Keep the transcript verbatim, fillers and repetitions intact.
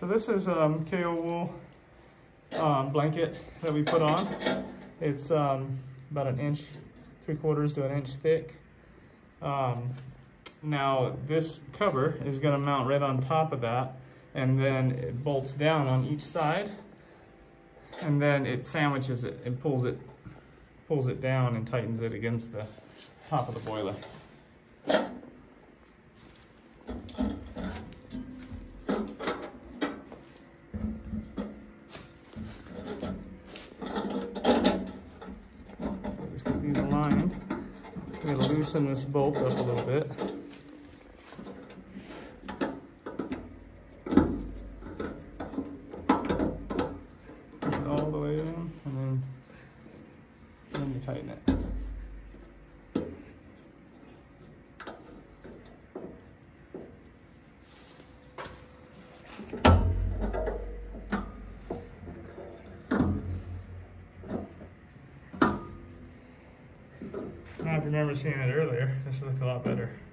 this is um, K O wool um, blanket that we put on. It's um, about an inch, three quarters to an inch thick. Um, now this cover is going to mount right on top of that, and then it bolts down on each side, and then it sandwiches it and pulls it, pulls it down and tightens it against the top of the boiler. Let's get these aligned. I'm going to loosen this bolt up a little bit. Push it all the way in, and then, then you tighten it. Now, if you remember seeing it earlier, this looked a lot better.